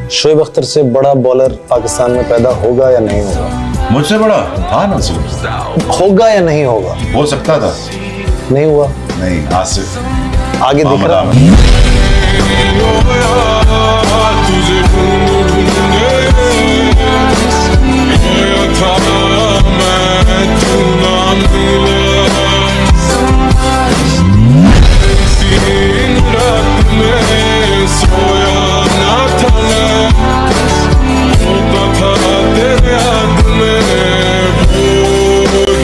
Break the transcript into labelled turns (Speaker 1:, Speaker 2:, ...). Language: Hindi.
Speaker 1: शोएब अख्तर से बड़ा बॉलर पाकिस्तान में पैदा होगा या नहीं होगा?
Speaker 2: मुझसे बड़ा था ना सिर्फ।
Speaker 1: होगा या नहीं होगा?
Speaker 2: हो सकता था,
Speaker 1: नहीं हुआ।
Speaker 2: नहीं आज से
Speaker 1: आगे दिख रहा है।